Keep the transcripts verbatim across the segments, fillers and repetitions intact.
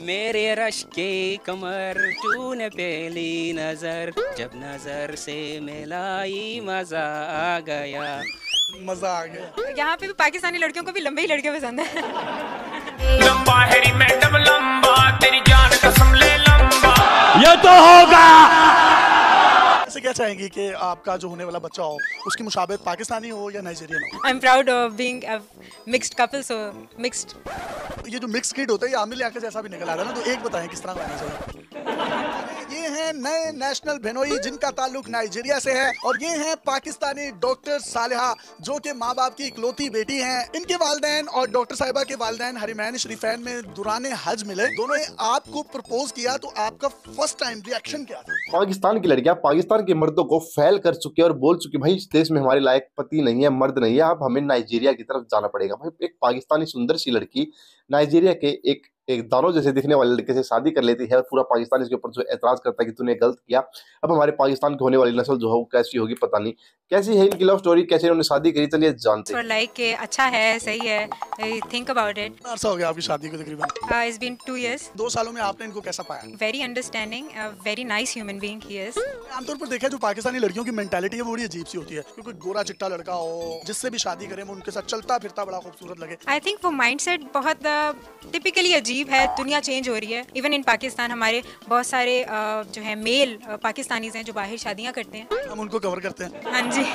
मेरे रश के कमर तूने पहली नजर, जब नजर से मिलाई मजा आ गया। मजा आ गया। यहाँ पे भी पाकिस्तानी लड़कियों को भी लंबे ही लड़के पसंद है। लंबा है मैडम लंबा, तेरी जान कसम ले लंबा। ये तो होगा। ऐसे क्या चाहेंगी कि आपका जो होने वाला बच्चा हो उसकी मुशाबहत पाकिस्तानी हो या नाइजीरियन हो? I am proud of being a mixed couple, so mixed. ये जो मिक्स किड होता है ये आमिर लियाकत जैसा भी निकल आता है ना, तो एक बताएं किस तरह होना चाहिए। ये हैं नए नेशनल बेनोई जिनका ताल्लुक नाइजीरिया से है, और ये हैं पाकिस्तानी डॉक्टर सालिहा जो कि माँ बाप की इकलौती बेटी हैं। इनके वालिदैन और डॉक्टर साहिबा के वालिदैन हरिमैन शरीफैन में दुराने हज मिले। दोनों ने आपको प्रपोज किया, तो आपका फर्स्ट टाइम रिएक्शन क्या था? पाकिस्तान की लड़कियां पाकिस्तान के मर्दों को फेल कर चुकी है और बोल चुकी भाई इस देश में हमारे लायक पति नहीं है, मर्द नहीं है, अब हमें नाइजीरिया की तरफ जाना पड़ेगा। भाई एक पाकिस्तानी सुंदर सी लड़की नाइजीरिया के एक एक दानों जैसे दिखने वाले लड़के से शादी कर लेती है और पूरा पाकिस्तान इसके ऊपर जो एतराज करता है कि तूने गलत किया। अब हमारे पाकिस्तान की होने वाली नस्ल जो है वो कैसी होगी पता नहीं। कैसी है इनकी लव स्टोरी, कैसे इन्होंने शादी करी, चलिए जानते हैं। लाइक के अच्छा है, सही है, थिंक अबाउट इट। अर्सा हो गया आपकी शादी को तकरीबन? It's been two years. दो सालों में आपने इनको कैसा पाया? Very understanding, very nice human being he is. आमतौर पर देखा जो पाकिस्तानी लड़कियों की मेंटालिटी है वो बड़ी अजीब सी होती है, क्योंकि गोरा चिट्टा लड़का हो जिससे भी शादी करें वो उनके साथ चलता फिरता बड़ा खूबसूरत लगे। आई थिंक वो माइंडसेट बहुत टिपिकली अजीब है। दुनिया चेंज हो रही है। इवन इन पाकिस्तान हमारे बहुत सारे uh, जो है मेल पाकिस्तानीज हैं जो बाहर शादियां करते हैं। हम उनको कवर करते हैं। हाँ जी।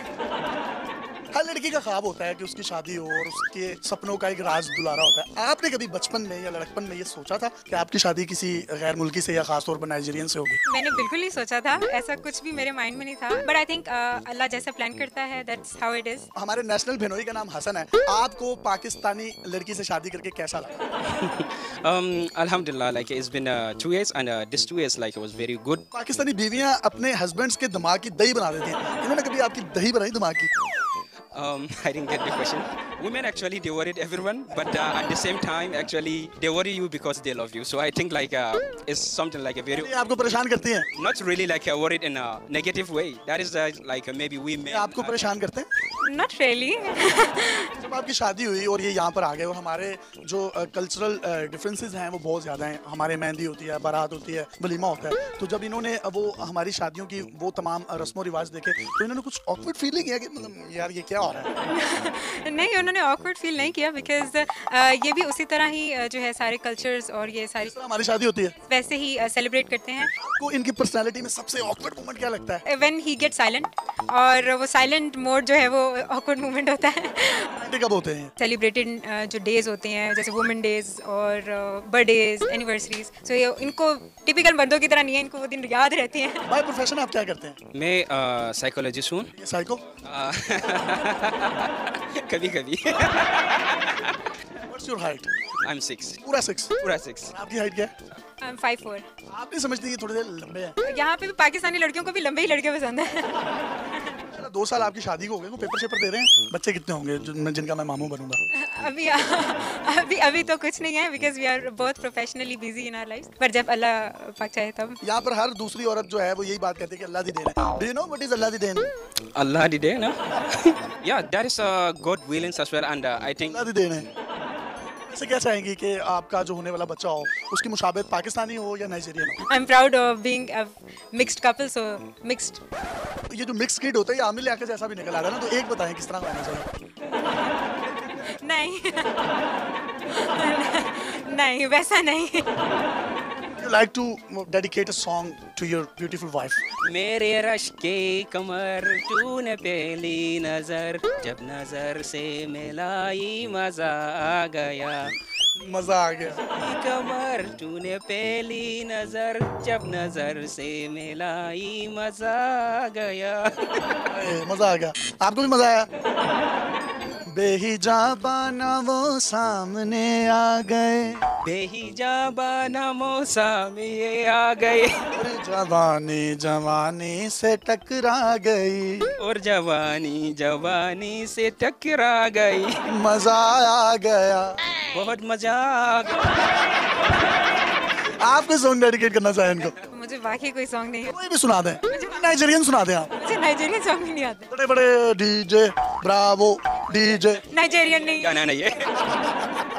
हर लड़की का ख्वाब होता है कि उसकी शादी हो और उसके सपनों का एक राज दुलारा होता है। आपने कभी बचपन में या लड़कपन में ये सोचा था कि आपकी शादी किसी गैर मुल्की से या खास तौर पर नाइजीरियन से होगी? मैंने बिल्कुल नहीं सोचा था, ऐसा कुछ भी मेरे माइंड में नहीं था। बट आई थिंक अल्लाह जैसा प्लान करता है, दैट्स हाउ इट इज। हमारे नेशनल बेनोई का नाम हसन है। आपको पाकिस्तानी लड़की से शादी करके कैसा लगा? um, Alhamdulillah, like it's been uh, two years and uh, this two years like it was very good. Pakistani बीवियां अपने हस्बैंड्स के दिमाग की दही बना देती हैं। इन्होंने कभी आपकी दही बनाई दिमाग की? Um, I didn't get the question. Women actually they worried everyone, but uh, at the same time actually they worry you because they love you. So I think like uh, it's something like a very. ये आपको परेशान करती हैं? Not really like uh, worried in a negative way. That is uh, like uh, maybe we men. आपको परेशान करते हैं? Not really. जब आपकी शादी हुई और ये यहाँ पर आ गए और हमारे जो कल्चरल डिफरेंसेस हैं वो बहुत ज़्यादा हैं। हमारे मेहंदी होती है, बारात होती है, वलीमा होता है। तो जब इन्होंने वो हमारी शादियों की वो तमाम रस्म और रिवाज देखे तो इन्होंने कुछ ऑकवर्ड फील नहीं किया कि मतलब यार ये क्या हो रहा है? नहीं, उन्होंने ऑकवर्ड फील नहीं किया बिकॉज ये भी उसी तरह ही uh, जो है सारे कल्चर्स और ये सारी हमारी शादी होती है वैसे ही सेलिब्रेट uh, करते हैं। आपको इनकी पर्सनैलिटी में सबसे ऑकवर्ड मोमेंट क्या लगता है? व्हेन ही गेट साइलेंट, और वो साइलेंट मोड जो है वो ऑकवर्ड मोमेंट होता है। कब होते हैं? सेलिब्रेटेड जो डेज होते हैं जैसे वुमेन डेज और बर्थडेज, एनिवर्सरीज, सो ये इनको टिपिकल मर्दों की तरह नहीं है, इनको वो दिन याद रहती हैं। बाय प्रोफेशन आप क्या करते हैं? मैं साइकोलॉजिस्ट हूँ। साइको? कभी कभी। What's your height? I'm six. पूरा सिक्स? पूरा six. आपकी हाइट क्या है? I'm five four. आप नहीं समझती कि थोड़े देर लंबे हैं? यहाँ पे भी पाकिस्तानी लड़कियों को भी लंबे ही लड़के पसंद है। चलो दो साल आपकी शादी को हो गए, वो पेपर शेपर दे रहे हैं। बच्चे कितने होंगे जो जिनका मैं मामू बनूंगा? अभी अभी अभी तो कुछ नहीं है बिकॉज वी आर बहुत professionally busy in our life, पर जब अल्लाह पाक चाहे तब। यहाँ पर हर दूसरी औरत जो है वो यही बात कहती है कि अल्लाह दी देन है। Do you know what is Allah दी देन? Allah di day, no? Yeah, that is uh, God willing as well, and uh, I think. Allah दी देन है। ऐसे क्या चाहेंगी कि आपका जो होने वाला बच्चा हो उसकी मुशाबहत पाकिस्तानी हो या नाइजीरियन हो? I am proud of being a mixed couple, so mixed. ये जो मिक्स किड होता है ये आमिर लियाकत जैसा भी निकल आता है ना, तो एक बताएं किस तरह होना चाहिए। नहीं नहीं वैसा नहीं। You like to dedicate a song to your beautiful wife? मेरे रश के कमर तूने पहली नजर, जब नजर से मिलाई मजा आ गया। मजा आ गया। कमर तूने पहली नजर, जब नजर से मिलाई मजा आ गया। मजा आ गया। आपको भी मजा आया? बेहिजाबाना वो सामने आ गए, बेहिजाबाना मौसा में आ गए, और जवानी जवानी से टकरा गई, और जवानी जवानी से टकरा गई। मजा आ गया, बहुत मजा आ गया। आपको सॉन्ग डेडिकेट करना चाहे इनको? मुझे बाकी कोई सॉन्ग नहीं है। कोई भी सुना दें, नाइजीरियन सुना दें आप। मुझे नाइजीरियन सॉन्ग भी नहीं आते। बड़े बड़े डीजे, ब्रावो डीजे। नाइजीरियन नहीं। गाना नहीं है।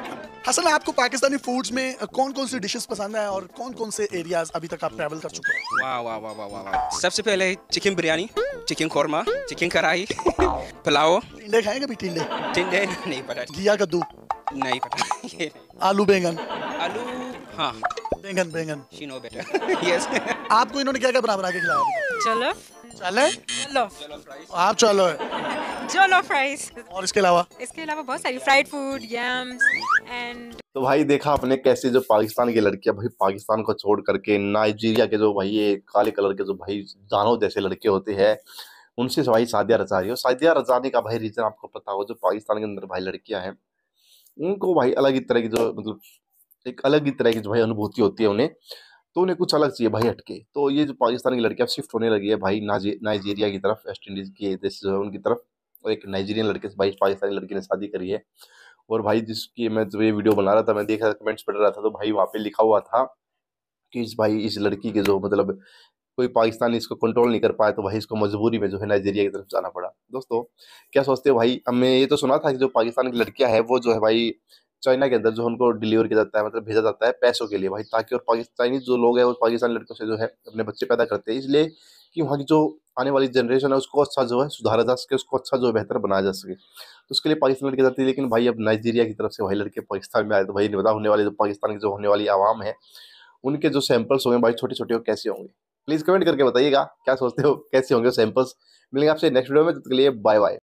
हसन, आपको पाकिस्तानी फूड्स में कौन कौन सी डिशेस पसंद है और कौन कौन से एरियाज अभी तक आप ट्रैवल कर चुके हैं? वाह वाह वाह वाह वाह वाह। सबसे पहले chicken biryani, chicken korma, chicken kadhai, pulao. टिंडे खाए कभी? टिंडे टिंडे नहीं पता, घिया कद्दू नहीं पता। ये आलू बैंगन आलू, हाँ, बैंगन बैंगन she know better। Yes। आपको इन्होंने क्या क्या बना बना के खिलाया अभी तक? चलो चले चलो आप चलो है। चलो फ्राइज। और इसके अलावा इसके अलावा बहुत सारी फ्राइड फूड, यम्स एंड तो भाई देखा आपने कैसे जो पाकिस्तान की लड़कियां भाई पाकिस्तान को छोड़ करके नाइजीरिया के जो भाई ये काले कलर के जो भाई दानव जैसे लड़के होते हैं उनसे भाई शादियां रचा रही हो। शादियां रचाने का भाई रीजन आपको पता हो, जो पाकिस्तान के अंदर भाई लड़कियां हैं उनको भाई अलग ही तरह की जो मतलब एक अलग ही तरह की जो भाई अनुभूति होती है उन्हें, तो उन्हें कुछ अलग चाहिए भाई हटके। तो ये जो पाकिस्तान की लड़कियां शिफ्ट होने लगी है भाई नाइजे- नाइजीरिया की तरफ, वेस्ट इंडीज की देश जो है उनकी तरफ। और एक नाइजीरियन लड़के से भाई पाकिस्तानी लड़की ने शादी करी है। और भाई जिसकी मैं जब ये वीडियो बना रहा था मैं देख रहा था, कमेंट्स पढ़ रहा था, तो भाई वहाँ पे लिखा हुआ था कि इस भाई इस लड़की के जो मतलब कोई पाकिस्तानी इसको कंट्रोल नहीं कर पाया तो भाई इसको मजबूरी में जो है नाइजीरिया की तरफ जाना पड़ा। दोस्तों क्या सोचते हो भाई? हमने ये तो सुना था कि जो पाकिस्तान की लड़कियां है वो जो है भाई चाइना के अंदर जो उनको डिलीवर किया जाता है, मतलब भेजा जाता है पैसों के लिए भाई, ताकि और पाकिस्तानी जो लोग हैं वो पाकिस्तानी लड़कों से जो है अपने बच्चे पैदा करते हैं, इसलिए कि वहाँ की जो आने वाली जनरेशन है उसको अच्छा जो है सुधारा जा सके, उसको अच्छा जो है बेहतर बनाया जा सके। तो उसके लिए पाकिस्तान लड़के जाती है। लेकिन भाई अब नाइजीरिया की तरफ से भाई लड़के पाकिस्तान में आए तो भाई नहीं पता होने वाले जो पाकिस्तान की जो होने वाली आवाम है उनके जो सैंपल्स होंगे भाई छोटे छोटे वो कैसे होंगे। प्लीज कमेंट करके बताइएगा क्या सोचते हो कैसे होंगे सैंपल्स। मिलेंगे आपसे नेक्स्ट वीडियो में, तब तक के लिए बाय बाय।